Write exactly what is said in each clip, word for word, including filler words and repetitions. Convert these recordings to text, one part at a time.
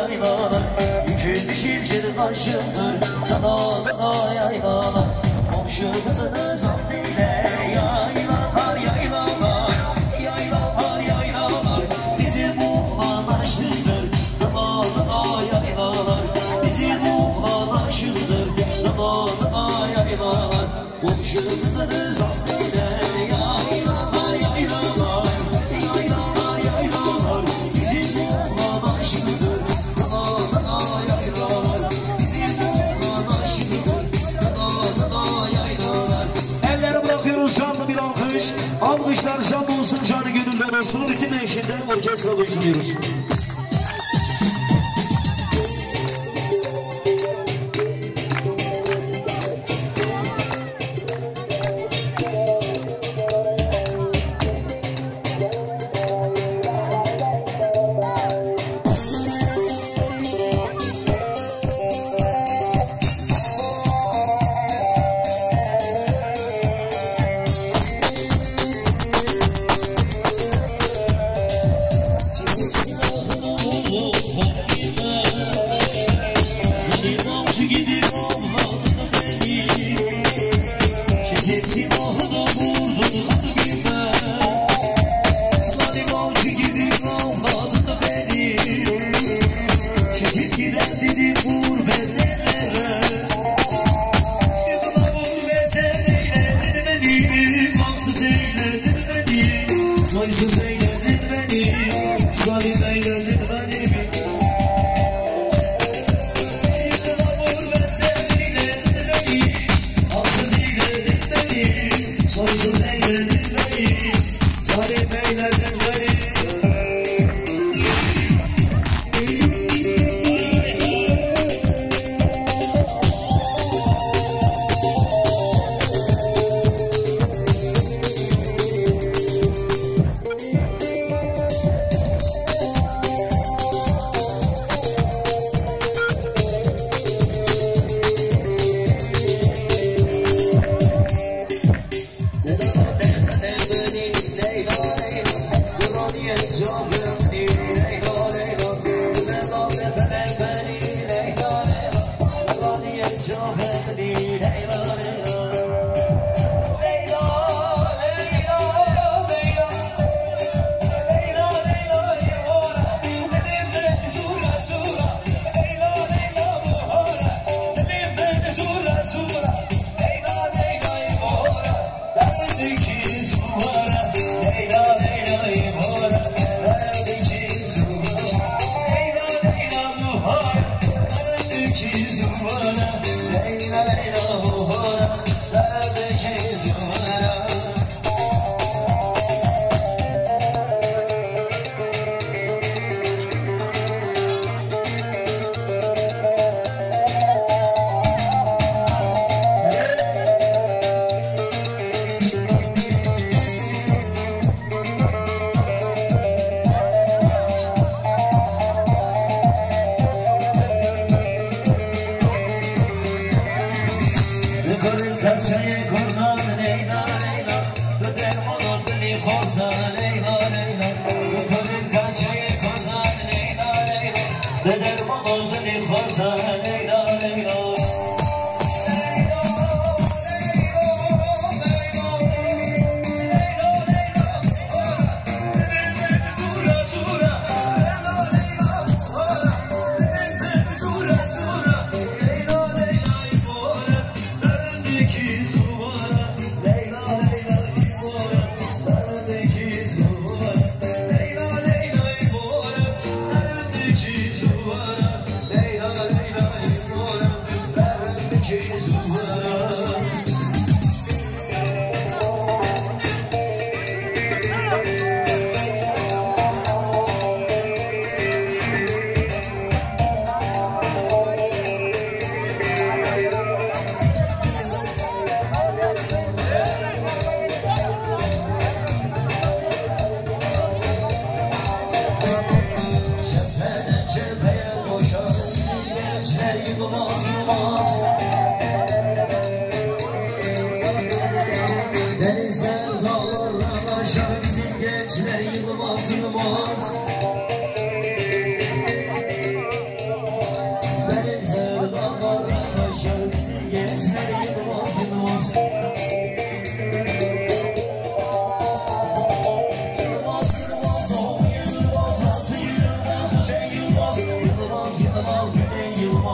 yaylalar Yükün düşür başımdır Dada dada yaylalar Komşu kızını zapt ile Yaylalar yaylalar Yaylalar yaylalar Bizim oğlan aşıdır Dada dada yaylalar Bizim oğlan aşıdır Dada dada yaylalar Komşu kızını zapt ile Yaylalar yaylalar Yaylalar yaylalar Bizim oğlan aşıdır Dada dada yaylalar Bizim oğlan aşıdır Dada dada yaylalar Elleri bırakıyoruz canlı bir alkış Alkışlar canlı olsun canı gönüller olsun Bütün eşinden orkestra duysunuyoruz Soysuz eyledin beni, zalim eyledin beni Yıkıla vur ve sen eyledin beni Haksız eyledin beni Soysuz eyledin beni Zalim eyledin beni Kaçayı kurdan leyla leyla Döder onun dili korsa leyla leyla Yukarı kaçayı kurdan leyla leyla Döder onun dili korsa leyla leyla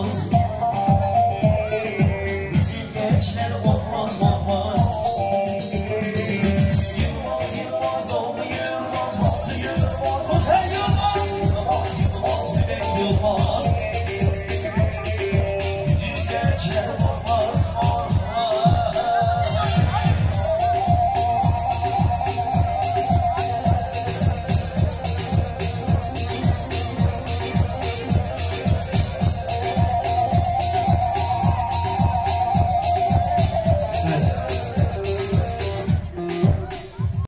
olsun